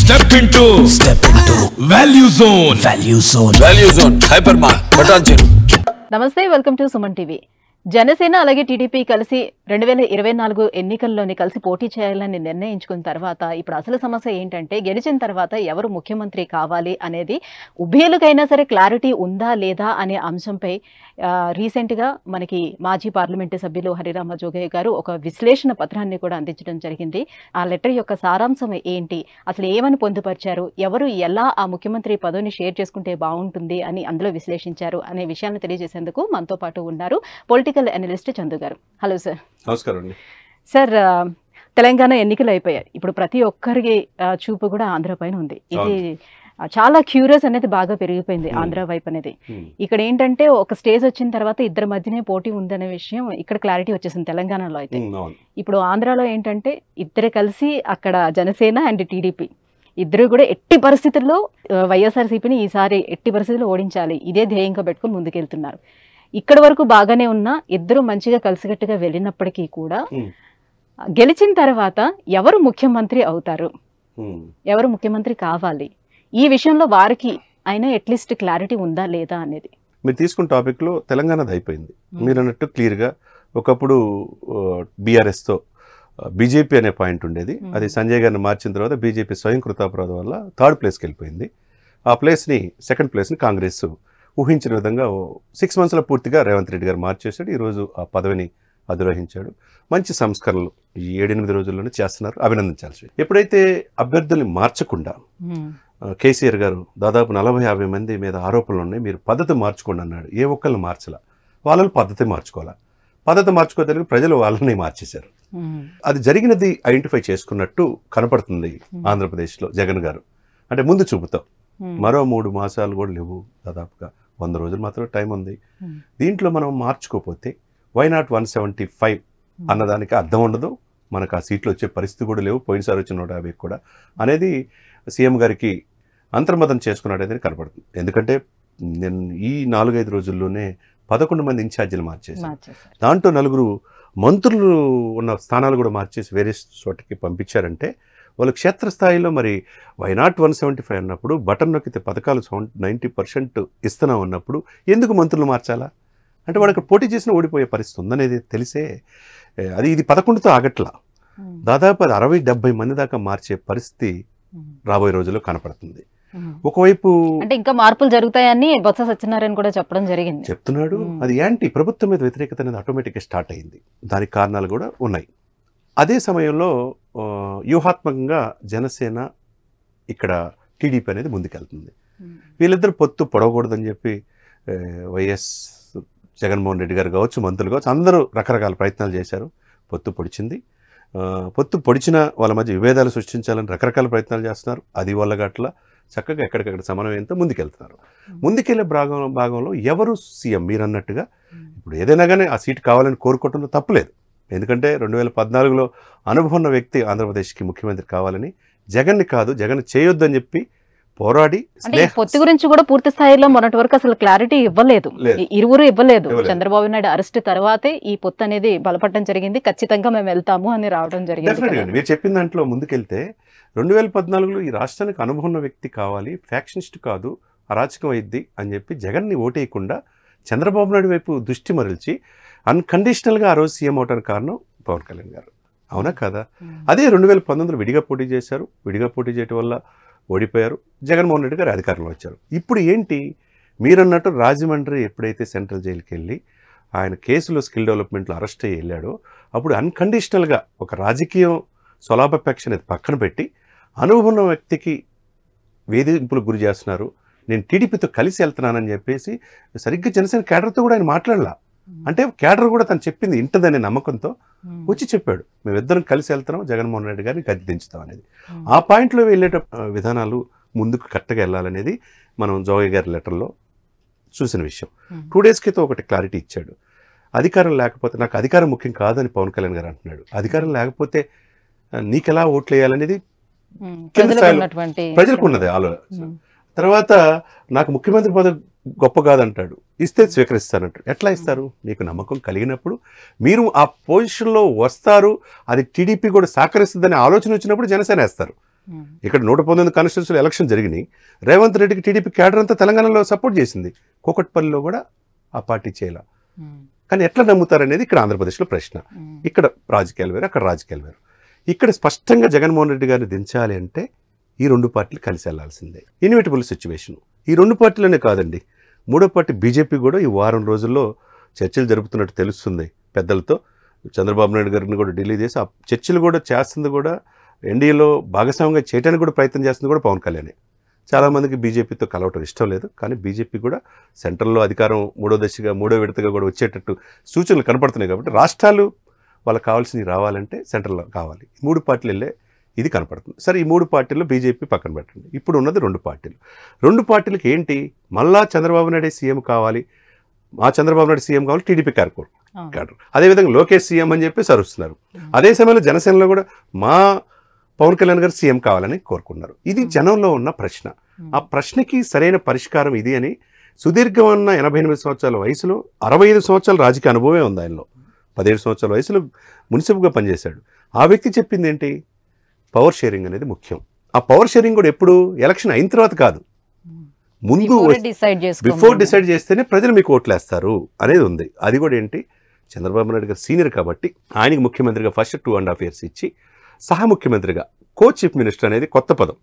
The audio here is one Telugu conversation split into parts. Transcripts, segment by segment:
Step into Value Zone. Value Zone. Hypermart. Button. నమస్తే, welcome to Suman TV. Janasena అలాగే టీడీపీ కలిసి 2024 ఎన్నికల్లోని కలిసి పోటీ చేయాలని నిర్ణయించుకున్న తర్వాత ఇప్పుడు అసలు సమస్య ఏంటంటే గెలిచిన తర్వాత ఎవరు ముఖ్యమంత్రి కావాలి అనేది ఉభయలకైనా సరే క్లారిటీ ఉందా లేదా అనే అంశంపై రీసెంట్గా మనకి మాజీ పార్లమెంటు సభ్యులు హరిరామ జోగయ్య గారు ఒక విశ్లేషణ పత్రాన్ని కూడా అందించడం జరిగింది. ఆ లెటర్ యొక్క సారాంశం ఏంటి, అసలు ఏమని పొందుపరిచారు, ఎవరు ఎలా ఆ ముఖ్యమంత్రి పదవిని షేర్ చేసుకుంటే బాగుంటుంది అని అందులో విశ్లేషించారు అనే విషయాన్ని తెలియజేసేందుకు మనతో పాటు ఉన్నారు పొలిటికల్ అనలిస్ట్ చందు గారు. Hello sir. నమస్కారం అండి. సార్, తెలంగాణ ఎన్నికలు అయిపోయాయి. ఇప్పుడు ప్రతి ఒక్కరికి చూపు కూడా ఆంధ్ర పైన ఉంది. ఇది చాలా క్యూరియస్ అనేది బాగా పెరిగిపోయింది ఆంధ్ర వైపు అనేది. ఇక్కడ ఏంటంటే ఒక స్టేజ్ వచ్చిన తర్వాత ఇద్దరి మధ్యనే పోటీ ఉందనే విషయం ఇక్కడ క్లారిటీ వచ్చేసింది తెలంగాణలో. అయితే ఇప్పుడు ఆంధ్రాలో ఏంటంటే ఇద్దరు కలిసి అక్కడ జనసేన అండ్ టీడీపీ ఇద్దరు కూడా ఎట్టి పరిస్థితుల్లో వైఎస్ఆర్సీపీని ఈసారి ఎట్టి పరిస్థితుల్లో ఓడించాలి, ఇదే ధ్యేయంగా పెట్టుకుని ముందుకెళ్తున్నారు. ఇక్కడ వరకు బాగానే ఉన్నా ఇద్దరు మంచిగా కలిసికట్టుగా వెళ్ళినప్పటికీ కూడా గెలిచిన తర్వాత ఎవరు ముఖ్యమంత్రి అవుతారు, ఎవరు ముఖ్యమంత్రి కావాలి, ఈ విషయంలో వారికి అయినా అట్లీస్ట్ క్లారిటీ ఉందా లేదా అనేది మీరు తీసుకున్న టాపిక్లో తెలంగాణది అయిపోయింది. మీరు అన్నట్టు క్లియర్గా ఒకప్పుడు బీఆర్ఎస్తో బీజేపీ అనే పాయింట్ ఉండేది. అది సంజయ్ గారిని మార్చిన తర్వాత బీజేపీ స్వయం కృతాపరాధం వల్ల థర్డ్ ప్లేస్కి వెళ్ళిపోయింది. ఆ ప్లేస్ని సెకండ్ ప్లేస్ని కాంగ్రెస్ ఊహించిన విధంగా 6 monthsలో పూర్తిగా రేవంత్ రెడ్డి గారు మార్చేశాడు. ఈరోజు ఆ పదవిని అధిరోహించాడు. మంచి సంస్కరణలు ఈ 7-8 రోజుల్లోనే చేస్తున్నారు, అభినందించాల్సి. ఎప్పుడైతే అభ్యర్థుల్ని మార్చకుండా కేసీఆర్ గారు దాదాపు 40-50 మంది మీద ఆరోపణలు ఉన్నాయి, మీరు పద్ధతి మార్చుకోండి అన్నాడు. ఏ ఒక్కరిని మార్చలా, వాళ్ళని పద్ధతి మార్చుకోవాలా. పద్ధతి మార్చుకోవడానికి ప్రజలు వాళ్ళని మార్చేశారు. అది జరిగినది ఐడెంటిఫై చేసుకున్నట్టు కనపడుతుంది ఆంధ్రప్రదేశ్లో జగన్ గారు. అంటే ముందు చూపుతాం, మరో 3 మాసాలు కూడా లేవు, దాదాపుగా 100 రోజులు మాత్రమే టైం ఉంది. దీంట్లో మనం మార్చుకోకపోతే వై నాట్ 175 అన్నదానికి అర్థం ఉండదు. మనకు ఆ సీట్లు వచ్చే పరిస్థితి కూడా లేవు, పోయినసారి వచ్చిన 150 కూడా అనేది సీఎం గారికి అంతర్మతం చేసుకున్నాడు అనేది కనపడుతుంది. ఎందుకంటే నేను ఈ 4-5 రోజుల్లోనే 11 మంది ఇన్ఛార్జీలు మార్చేసాను. దాంట్లో 4 మంత్రులు ఉన్న స్థానాలు కూడా మార్చేసి వేరే చోటకి పంపించారంటే వాళ్ళు క్షేత్రస్థాయిలో మరి వై నాట్ 175 అన్నప్పుడు బటన్ నొక్కితే పథకాలు 90% ఇస్తున్నాం అన్నప్పుడు ఎందుకు మంత్రులు మార్చాలా? అంటే వాడు అక్కడ పోటీ చేసిన ఓడిపోయే పరిస్థితి ఉందనేది తెలిసే అది ఇది 11తో ఆగట్లా, దాదాపు అది 60-70 మంది దాకా మార్చే పరిస్థితి రాబోయే రోజుల్లో కనపడుతుంది. ఒకవైపు అంటే ఇంకా మార్పులు జరుగుతాయని బొత్స సత్యనారాయణ కూడా చెప్పడం జరిగింది, చెప్తున్నాడు. అది యాంటీ ప్రభుత్వం మీద వ్యతిరేకత అనేది ఆటోమేటిక్గా స్టార్ట్ అయింది. దానికి కారణాలు కూడా ఉన్నాయి. అదే సమయంలో వ్యూహాత్మకంగా జనసేన ఇక్కడ టీడీపీ అనేది ముందుకెళ్తుంది. వీళ్ళిద్దరు పొత్తు పొడవకూడదని చెప్పి వైఎస్ జగన్మోహన్ రెడ్డి గారు కావచ్చు, మంత్రులు కావచ్చు, అందరూ రకరకాల ప్రయత్నాలు చేశారు. పొత్తు పొడిచింది. పొత్తు పొడిచిన వాళ్ళ మధ్య విభేదాలు సృష్టించాలని రకరకాల ప్రయత్నాలు చేస్తున్నారు. అది వల్లగట్ల చక్కగా ఎక్కడికక్కడ సమన్వయంతో ముందుకెళ్తున్నారు. ముందుకెళ్లే భాగంలో ఎవరు సీఎం మీరు అన్నట్టుగా ఇప్పుడు ఏదైనా కానీ ఆ సీటు కావాలని కోరుకోవడంలో తప్పులేదు. ఎందుకంటే 2014లో అనుభవం ఉన్న వ్యక్తి ఆంధ్రప్రదేశ్కి ముఖ్యమంత్రి కావాలని, జగన్ని కాదు జగన్ చేయొద్దని చెప్పి పోరాడి. పొత్తు గురించి కూడా పూర్తి స్థాయిలో మొన్నటి వరకు అసలు క్లారిటీ ఇవ్వలేదు, ఇరువురు ఇవ్వలేదు. చంద్రబాబు నాయుడు అరెస్ట్ తర్వాతే ఈ పొత్తు అనేది బలపడడం జరిగింది. ఖచ్చితంగా మేము వెళ్తాము అని రావడం జరిగింది. మీరు చెప్పిన దాంట్లో ముందుకెళ్తే 2014లో ఈ రాష్ట్రానికి అనుభవం ఉన్న వ్యక్తి కావాలి, ఫ్యాక్షనిస్ట్ కాదు, అరాచకం అయింది అని చెప్పి జగన్ని ఓటేయకుండా చంద్రబాబు నాయుడు వైపు దృష్టి మరల్చి అన్కండిషనల్గా ఆ రోజు సీఎం అవడానికి కారణం పవన్ కళ్యాణ్ గారు. అవునా కదా? అదే 2019లో విడిగా పోటీ చేశారు. విడిగా పోటీ చేయడం వల్ల ఓడిపోయారు. జగన్మోహన్ రెడ్డి గారు అధికారంలో వచ్చారు. ఇప్పుడు ఏంటి మీరన్నట్టు రాజమండ్రి ఎప్పుడైతే సెంట్రల్ జైలుకి వెళ్ళి ఆయన కేసులో స్కిల్ డెవలప్మెంట్లో అరెస్ట్ అయ్యి వెళ్ళాడో అప్పుడు అన్కండిషనల్గా ఒక రాజకీయం స్వలాభాపేక్ష అనేది పక్కన పెట్టి అనుభవం వ్యక్తికి వేధింపులకు గురి చేస్తున్నారు, నేను టీడీపీతో కలిసి వెళ్తున్నానని చెప్పేసి సరిగ్గా జనసేన కేడర్తో కూడా ఆయన మాట్లాడలా. అంటే కేడర్ కూడా తను చెప్పింది ఇంటదనే నమ్మకంతో వచ్చి చెప్పాడు, మేమిద్దరం కలిసి వెళ్తున్నాం, జగన్మోహన్ రెడ్డి గారిని గద్దె దించుతాం అనేది. ఆ పాయింట్లో వెళ్ళేట విధానాలు ముందుకు కరెక్ట్గా వెళ్ళాలనేది మనం జోగయ్య గారి లెటర్లో చూసిన విషయం. 2 days క్రితం ఒకటి క్లారిటీ ఇచ్చాడు. అధికారం లేకపోతే నాకు అధికారం ముఖ్యం కాదని పవన్ కళ్యాణ్ గారు అంటున్నాడు. అధికారం లేకపోతే నీకెలా ఓట్లు వేయాలనేది ప్రజలకు ఉన్నది ఆలోచన. తర్వాత నాకు ముఖ్యమంత్రి పదవి గొప్ప కాదంటాడు, ఇస్తే స్వీకరిస్తానంటాడు. ఎట్లా ఇస్తారు? మీకు నమ్మకం కలిగినప్పుడు మీరు ఆ పొజిషన్లో వస్తారు, అది టీడీపీ కూడా సహకరిస్తుందనే ఆలోచన వచ్చినప్పుడు జనసేన వేస్తారు. ఇక్కడ 119 కాన్స్టిట్యూన్సీలో ఎలక్షన్ జరిగినాయి. రేవంత్ రెడ్డికి టీడీపీ క్యాడర్ అంతా తెలంగాణలో సపోర్ట్ చేసింది. కూకట్పల్లిలో కూడా ఆ పార్టీ చేయాల. కానీ ఎట్లా నమ్ముతారనేది ఇక్కడ ఆంధ్రప్రదేశ్లో ప్రశ్న. ఇక్కడ రాజకీయాలు వేరు, అక్కడ రాజకీయాలు వేరు. ఇక్కడ స్పష్టంగా జగన్మోహన్ రెడ్డి గారిని దించాలి అంటే ఈ 2 పార్టీలు కలిసి వెళ్లాల్సిందే. Inevitable situation. ఈ 2 పార్టీలనే కాదండి, 3వ పార్టీ బీజేపీ కూడా ఈ వారం రోజుల్లో చర్చలు జరుపుతున్నట్టు తెలుస్తుంది పెద్దలతో. చంద్రబాబు నాయుడు గారిని కూడా ఢిల్లీ చేసి ఆ చర్చలు కూడా చేస్తుంది, కూడా ఎన్డీఏలో భాగస్వామ్యంగా చేయడానికి కూడా ప్రయత్నం చేస్తుంది కూడా పవన్ కళ్యాణే. చాలామందికి బీజేపీతో కలవటం ఇష్టం లేదు, కానీ బీజేపీ కూడా సెంట్రల్లో అధికారం 3వ దశగా 3వ విడతగా కూడా వచ్చేటట్టు సూచనలు కనపడుతున్నాయి. కాబట్టి రాష్ట్రాలు వాళ్ళకి కావాల్సినవి రావాలంటే సెంట్రల్లో కావాలి. 3 పార్టీలు వెళ్ళే ఇది కనపడుతుంది. సరే, ఈ 3 పార్టీల్లో బీజేపీ పక్కన పెట్టండి. ఇప్పుడు ఉన్నది 2 పార్టీలు. 2 పార్టీలకి ఏంటి, మళ్ళా చంద్రబాబు నాయుడు సీఎం కావాలి, మా చంద్రబాబు నాయుడు సీఎం కావాలి, టీడీపీ క్యాడర్. అదేవిధంగా లోకేష్ సీఎం అని చెప్పి సరుస్తున్నారు. అదే సమయంలో జనసేనలో కూడా మా పవన్ కళ్యాణ్ గారు సీఎం కావాలని కోరుకున్నారు. ఇది జనంలో ఉన్న ప్రశ్న. ఆ ప్రశ్నకి సరైన పరిష్కారం ఇది అని సుదీర్ఘమైన 88 సంవత్సరాల వయసులో 65 సంవత్సరాల రాజకీయ అనుభవమే ఉంది ఆయనలో. 17 సంవత్సరాల వయసులో మున్సిపల్గా పనిచేశాడు. ఆ వ్యక్తి చెప్పింది ఏంటి, పవర్ షేరింగ్ అనేది ముఖ్యం. ఆ పవర్ షేరింగ్ కూడా ఎప్పుడు ఎలక్షన్ అయిన తర్వాత కాదు, ముందు బిఫోర్ డిసైడ్ చేస్తేనే ప్రజలు మీకు ఓట్లేస్తారు అనేది ఉంది. అది కూడా ఏంటి, చంద్రబాబు నాయుడు గారు సీనియర్ కాబట్టి ఆయనకి ముఖ్యమంత్రిగా ఫస్ట్ 2.5 years ఇచ్చి సహా ముఖ్యమంత్రిగా కో చీఫ్ మినిస్టర్ అనేది కొత్త పదం,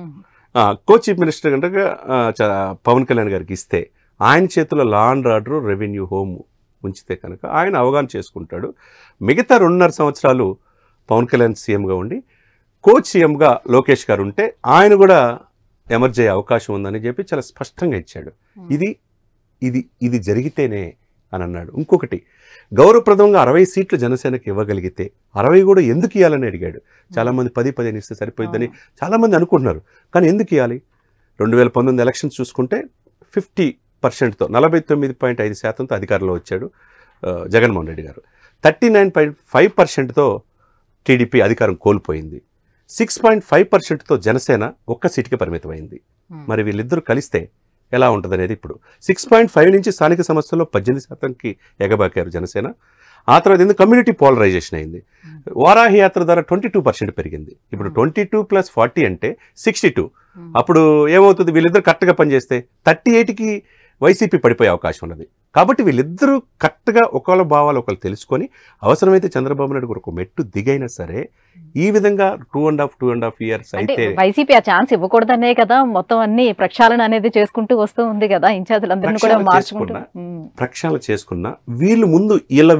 కో చీఫ్ మినిస్టర్ కనుక పవన్ కళ్యాణ్ గారికి ఇస్తే ఆయన చేతిలో law and order, revenue, home ఉంచితే కనుక ఆయన అవగాహన చేసుకుంటాడు. మిగతా 2.5 సంవత్సరాలు పవన్ కళ్యాణ్ సీఎంగా ఉండి కోచ్ సీఎంగా లోకేష్ గారు ఉంటే ఆయన కూడా ఎమర్జ్ అయ్యే అవకాశం ఉందని చెప్పి చాలా స్పష్టంగా ఇచ్చాడు. ఇది ఇది ఇది జరిగితేనే అని అన్నాడు. ఇంకొకటి, గౌరవప్రదంగా 60 సీట్లు జనసేనకి ఇవ్వగలిగితే 60 కూడా ఎందుకు ఇవ్వాలని అడిగాడు. చాలామంది 10-15 ఇస్తే సరిపోయిద్దని చాలామంది అనుకుంటున్నారు. కానీ ఎందుకు ఇవ్వాలి? 2019 ఎలక్షన్స్ చూసుకుంటే 50%తో 49.5%తో అధికారంలో వచ్చాడు జగన్మోహన్ రెడ్డి గారు. 39.5%తో టీడీపీ అధికారం కోల్పోయింది. 6.5%తో జనసేన ఒక్క సీటుకి పరిమితమైంది. మరి వీళ్ళిద్దరూ కలిస్తే ఎలా ఉంటుంది అనేది ఇప్పుడు 6.5 నుంచి స్థానిక సంస్థల్లో 18%కి ఎగబాకారు జనసేన. ఆ తర్వాత ఎందుకు కమ్యూనిటీ పోలరైజేషన్ అయింది. వారాహి యాత్ర ద్వారా 22% పెరిగింది. ఇప్పుడు 22 + 40 అంటే 62. అప్పుడు ఏమవుతుంది, వీళ్ళిద్దరు కరెక్ట్గా పనిచేస్తే 38కి వైసీపీ పడిపోయే అవకాశం ఉన్నది. కాబట్టి వీళ్ళిద్దరూ కరెక్ట్గా ఒకళ్ళ భావాలు ఒకళ్ళు తెలుసుకొని అవసరమైతే చంద్రబాబు నాయుడు ఒక మెట్టు దిగైనా సరే ఈ విధంగా 2.5 years అయితే వైసీపీ ఆ ఛాన్స్ ఇవ్వకూడదనే కదా మొత్తం అన్ని ప్రక్షాళన అనేది చేసుకుంటూ వస్తూ ఉంది కదా. ఇన్ఛార్జీలందరినీ కూడా మార్చుకుంటూ ప్రక్షాళన చేసుకున్నా వీళ్ళు ముందు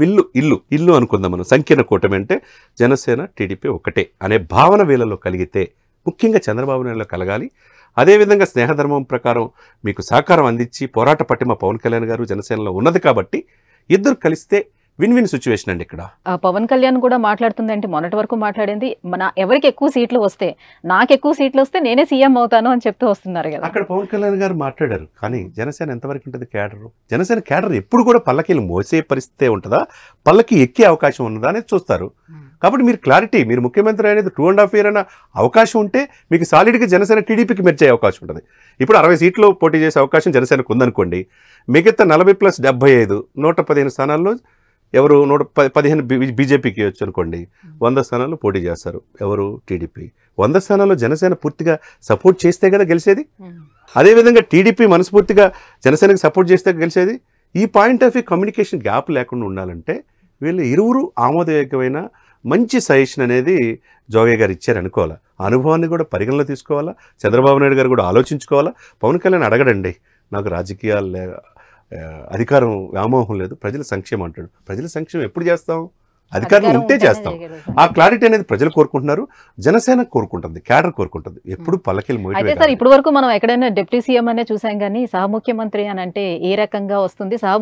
ఇల్లు అనుకుందాం మనం. సంకీర్ణ కూటమి అంటే జనసేన టీడీపీ ఒకటే అనే భావన వీళ్ళలో కలిగితే, ముఖ్యంగా చంద్రబాబు నాయుడులో కలగాలి. అదేవిధంగా స్నేహధర్మం ప్రకారం మీకు సహకారం అందించి పోరాట పట్టిమ పవన్ కళ్యాణ్ గారు జనసేనలో ఉన్నది కాబట్టి ఇద్దరు కలిస్తే విన్ విన్ సిచ్యువేషన్ అండి. ఇక్కడ పవన్ కళ్యాణ్ కూడా మాట్లాడుతుందంటే మొన్నటి వరకు మాట్లాడింది ఎవరికి ఎక్కువ సీట్లు వస్తే, నాకు ఎక్కువ సీట్లు వస్తే నేనే సీఎం అవుతాను అని చెప్తూ వస్తున్నారు కదా. అక్కడ పవన్ కళ్యాణ్ గారు మాట్లాడారు. కానీ జనసేన ఎంతవరకు ఉంటుంది క్యాడర్? జనసేన క్యాడర్ ఎప్పుడు కూడా పల్లకీలు మోసే పరిస్థితే ఉంటుందా, పల్లకి ఎక్కే అవకాశం ఉన్నదా అనేది చూస్తారు. కాబట్టి మీరు క్లారిటీ, మీరు ముఖ్యమంత్రి అనేది 2.5 years అన్న అవకాశం ఉంటే మీకు సాలిడ్గా జనసేన టీడీపీకి మెర్చే అవకాశం ఉంటుంది. ఇప్పుడు 60 సీట్లు పోటీ చేసే అవకాశం జనసేనకు ఉందనుకోండి. మిగతా 40 + 75 115 స్థానాల్లో ఎవరు 115 బీజేపీకి వచ్చు అనుకోండి. 100 స్థానాల్లో పోటీ చేస్తారు ఎవరు, టీడీపీ. 100 స్థానాల్లో జనసేన పూర్తిగా సపోర్ట్ చేస్తే కదా గెలిచేది. అదేవిధంగా టీడీపీ మనస్ఫూర్తిగా జనసేనకి సపోర్ట్ చేస్తే గెలిచేది. ఈ point of view communication gap లేకుండా ఉండాలంటే వీళ్ళు ఇరువురు ఆమోదయోగ్యమైన మంచి సజెషన్ అనేది జోగయ్య గారు ఇచ్చారనుకోవాలా. అనుభవాన్ని కూడా పరిగణలో తీసుకోవాలా. చంద్రబాబు నాయుడు గారు కూడా ఆలోచించుకోవాలా. పవన్ కళ్యాణ్ అడగడండి, నాకు రాజకీయాలు అధికారం వ్యామోహం లేదు, ప్రజల సంక్షేమం అంటాడు. ప్రజల సంక్షేమం ఎప్పుడు చేస్తాం? అధికారం ఉంటే చేస్తాం. ఆ క్లారిటీ అనేది ప్రజలు కోరుకుంటున్నారు, జనసేన కోరుకుంటుంది, క్యాడర్ కోరుకుంటుంది. ఎప్పుడు పల్లకిలు మోయటమే. సార్, ఇప్పుడు వరకు మనం ఎక్కడైనా డిప్యూటీ సీఎం అనే చూసాం, కానీ సహ ముఖ్యమంత్రి అని అంటే ఏ రకంగా వస్తుంది? సహ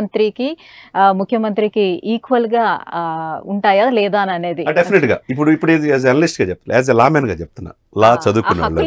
ముఖ్యమంత్రికి ఈక్వల్ గా ఉంటాయా లేదా అని అనేది డెఫినెట్ గా ఇప్పుడు యాజ్ అనలిస్ట్ గా చెప్తున్నా, యాజ్ ఎ లామెన్ గా చెప్తున్నా, లా చదువుకున్నాను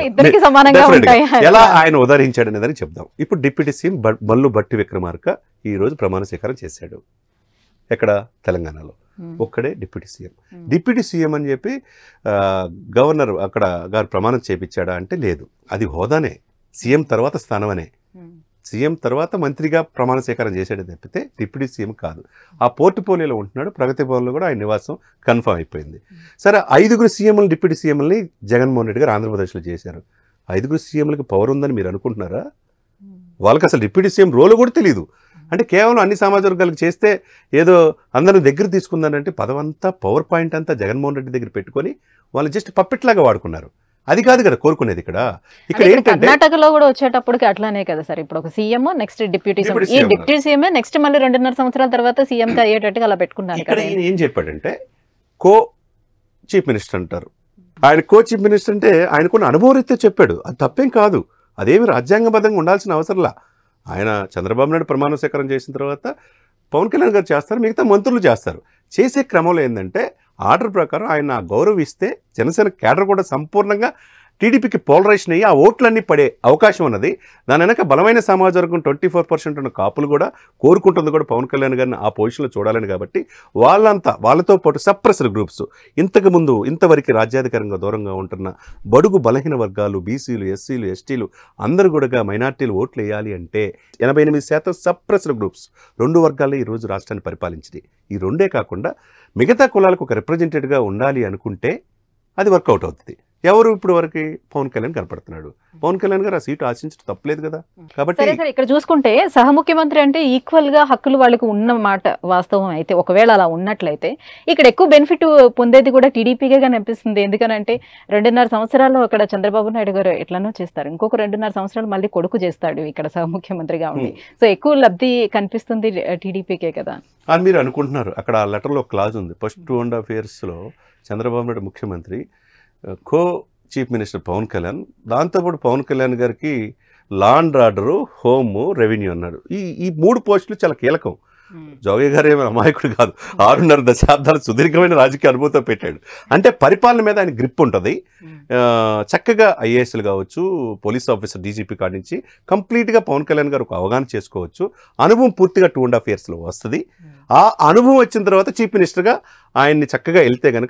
ఎలా ఆయన ఉదహరించాడు అనేదని చెప్దాం. ఇప్పుడు డిప్యూటీ సీఎం మల్లు భట్టి విక్రమార్క ఈ రోజు ప్రమాణ స్వీకారం చేశాడు. ఎక్కడ? తెలంగాణలో. ఒక్కడే డిప్యూటీ సీఎం. డిప్యూటీ సీఎం అని చెప్పి గవర్నర్ అక్కడ గారు ప్రమాణం చేయించాడా అంటే లేదు. అది హోదానే, సీఎం తర్వాత స్థానం అనే. సీఎం తర్వాత మంత్రిగా ప్రమాణ స్వీకారం చేసాడే తప్పితే డిప్యూటీ సీఎం కాదు. ఆ పోర్ట్ఫోలియోలో ఉంటున్నాడు. ప్రగతి భవన్లో కూడా ఆయన నివాసం కన్ఫర్మ్ అయిపోయింది. సరే 5 సీఎంలు డిప్యూటీ సీఎంలని జగన్మోహన్ రెడ్డి గారు ఆంధ్రప్రదేశ్లో చేశారు. 5 సీఎంలకి పవర్ ఉందని మీరు అనుకుంటున్నారా? వాళ్ళకి అసలు డిప్యూటీ సీఎం రోల్ కూడా తెలియదు. అంటే కేవలం అన్ని సామాజిక వర్గాలకు చేస్తే ఏదో అందరిని దగ్గర తీసుకుందానంటే పదవంతా పవర్ పాయింట్ అంతా జగన్మోహన్ రెడ్డి దగ్గర పెట్టుకొని వాళ్ళు జస్ట్ పప్పెట్లాగా వాడుకున్నారు. అది కాదు కదా కోరుకునేది. ఇక్కడ ఏంటంటే కర్ణాటకలో కూడా వచ్చేటప్పటికి అట్లానే కదా సార్. ఇప్పుడు ఒక సీఎం నెక్స్ట్ డిప్యూటీ సీఎం, ఈ డిప్యూటీ సీఎం నెక్స్ట్ మళ్ళీ 2.5 సంవత్సరాల తర్వాత సీఎం అయ్యేటట్టుగా అలా పెట్టుకున్నారు. ఇక్కడ ఏం చెప్పాడంటే కో చీఫ్ మినిస్టర్ అంటారు. ఆయన కో చీఫ్ మినిస్టర్ అంటే ఆయనకున్న అనుభవం రీత్యా చెప్పాడు. అది తప్పేం కాదు. అదేమి రాజ్యాంగబద్ధంగా ఉండాల్సిన అవసరంలా. ఆయన చంద్రబాబు నాయుడు ప్రమాణ స్వీకారం చేసిన తర్వాత పవన్ కళ్యాణ్ గారు చేస్తారు, మిగతా మంత్రులు చేస్తారు. చేసే క్రమంలో ఏంటంటే ఆర్డర్ ప్రకారం ఆయన గౌరవిస్తే జనసేన కేడర్ కూడా సంపూర్ణంగా టీడీపీకి పోలరైజేషన్ అయ్యి ఆ ఓట్లన్నీ పడే అవకాశం ఉన్నది. దాని వెనక బలమైన సమాజ వర్గం 24% ఉన్న కాపులు కూడా కోరుకుంటుంది కూడా పవన్ కళ్యాణ్ గారిని ఆ పొజిషన్లో చూడాలని. కాబట్టి వాళ్ళతో పాటు సప్రెసర్ గ్రూప్స్ ఇంతకుముందు ఇంతవరకు రాజ్యాధికారంగా దూరంగా ఉంటున్న బడుగు బలహీన వర్గాలు, బీసీలు, ఎస్సీలు, ఎస్టీలు అందరూ కూడా మైనార్టీలు ఓట్లు వేయాలి అంటే 88% సప్రెసర్ గ్రూప్స్ 2 వర్గాలే ఈరోజు రాష్ట్రాన్ని పరిపాలించింది. ఈ 2 కాకుండా మిగతా కులాలకు ఒక రిప్రజెంటేటివ్గా ఉండాలి అనుకుంటే అది వర్కౌట్ అవుతుంది. ఎవరు ఇప్పుడు వరకు పవన్ కళ్యాణ్ కనపడుతున్నాడు. పవన్ కళ్యాణ్ గారు ఆ సీటు ఆశించడం తప్పలేదు కదా. కాబట్టి ఇక్కడ చూసుకుంటే సహ ముఖ్యమంత్రి అంటే ఈక్వల్ గా హక్కులు వాళ్ళకి ఉన్న మాట వాస్తవం అయితే, ఒకవేళ అలా ఉన్నట్లయితే ఇక్కడ ఎక్కువ బెనిఫిట్ పొందేది కూడా టీడీపీగా కనిపిస్తుంది. ఎందుకనంటే 2.5 సంవత్సరాలు అక్కడ చంద్రబాబు నాయుడు గారు ఎట్లనో చేస్తారు, ఇంకొక 2.5 సంవత్సరాలు మళ్ళీ కొడుకు చేస్తాడు ఇక్కడ సహ ముఖ్యమంత్రిగా ఉండి. సో ఎక్కువ లబ్ధి కనిపిస్తుంది టీడీపీకే కదా అని మీరు అనుకుంటున్నారు. అక్కడ ఆ లెటర్లో క్లాజ్ ఉంది. ఫస్ట్ 2.5 yearsలో చంద్రబాబు నాయుడు ముఖ్యమంత్రి, co chief minister Pawan Kalyan, దాంతోపాటు పవన్ కళ్యాణ్ గారికి law and order, home, revenue అన్నాడు. ఈ 3 పోస్టులు చాలా కీలకం. జోగి గారు ఏమైనా అమాయకుడు కాదు. 6.5 దశాబ్దాలు సుదీర్ఘమైన రాజకీయ అనుభవంతో పెట్టాడు. అంటే పరిపాలన మీద ఆయన గ్రిప్ ఉంటుంది. చక్కగా ఐఏఎస్లు కావచ్చు, పోలీస్ ఆఫీసర్, డీజీపీ కాడి నుంచి కంప్లీట్గా పవన్ కళ్యాణ్ గారు ఒక అవగాహన చేసుకోవచ్చు. అనుభవం పూర్తిగా 2.5 yearsలో వస్తుంది. ఆ అనుభవం వచ్చిన తర్వాత చీఫ్ మినిస్టర్గా ఆయన్ని చక్కగా వెళ్తే కనుక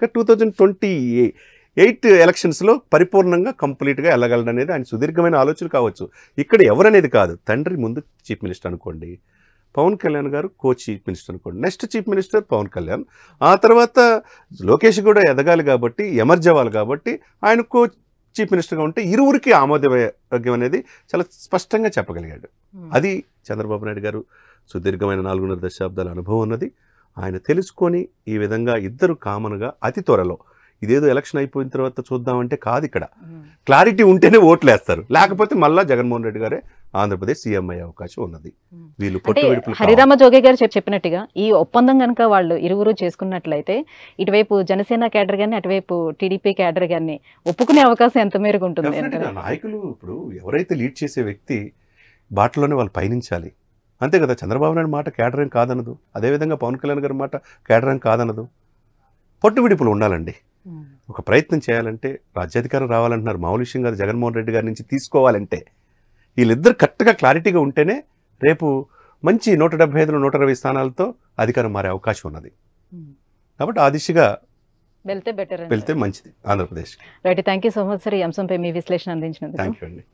2028 ఎలక్షన్స్లో పరిపూర్ణంగా కంప్లీట్గా వెళ్ళగలడనేది ఆయన సుదీర్ఘమైన ఆలోచన కావచ్చు. ఇక్కడ ఎవరనేది కాదు. తండ్రి ముందు చీఫ్ మినిస్టర్ అనుకోండి, పవన్ కళ్యాణ్ గారు కో చీఫ్ మినిస్టర్ అనుకోండి, next chief minister Pawan Kalyan, ఆ తర్వాత లోకేష్ కూడా ఎదగాలి కాబట్టి, ఎమర్జ్ అవ్వాలి కాబట్టి ఆయన కో చీఫ్ మినిస్టర్గా ఉంటే ఇరువురికి ఆమోదయోగ్యం అనేది చాలా స్పష్టంగా చెప్పగలిగాడు. అది చంద్రబాబు నాయుడు గారు సుదీర్ఘమైన 4.5 దశాబ్దాల అనుభవం ఉన్నది. ఆయన తెలుసుకొని ఈ విధంగా ఇద్దరు కామన్గా అతి త్వరలో, ఇదేదో ఎలక్షన్ అయిపోయిన తర్వాత చూద్దామంటే కాదు, ఇక్కడ క్లారిటీ ఉంటేనే ఓట్లు వేస్తారు, లేకపోతే మళ్ళా జగన్మోహన్ రెడ్డి గారే ఆంధ్రప్రదేశ్ సీఎం అయ్యే అవకాశం ఉన్నది. వీళ్ళు హరిరామ జోగి గారు చెప్పినట్టుగా ఈ ఒప్పందం కనుక వాళ్ళు ఇరువురు చేసుకున్నట్లయితే ఇటువైపు జనసేన కేడర్ గాని, అటువైపు టీడీపీ కేడర్ గాని ఒప్పుకునే అవకాశం ఎంత మేరకు ఉంటుంది? నాయకులు ఇప్పుడు ఎవరైతే లీడ్ చేసే వ్యక్తి బాటలోనే వాళ్ళు పయనించాలి, అంతే కదా. చంద్రబాబు నాయుడు మాట కేడరం కాదనదు, అదేవిధంగా పవన్ కళ్యాణ్ గారి మాట కేడరం కాదనదు. పొట్టు విడుపులు ఉండాలండి. ఒక ప్రయత్నం చేయాలంటే రాజ్యాధికారం రావాలంటున్నారు, మామూలు విషయం కాదు. జగన్మోహన్ రెడ్డి గారి నుంచి తీసుకోవాలంటే వీళ్ళిద్దరు కరెక్ట్గా క్లారిటీగా ఉంటేనే రేపు మంచి 175, 120 స్థానాలతో అధికారం మారే అవకాశం ఉన్నది. కాబట్టి ఆ దిశగా వెళ్తే మంచిది Andhra Pradesh. Right, thank you so much sir ఈ అంశంపై మీ విశ్లేషణ అందించినందుకు. థ్యాంక్ యూ అండి.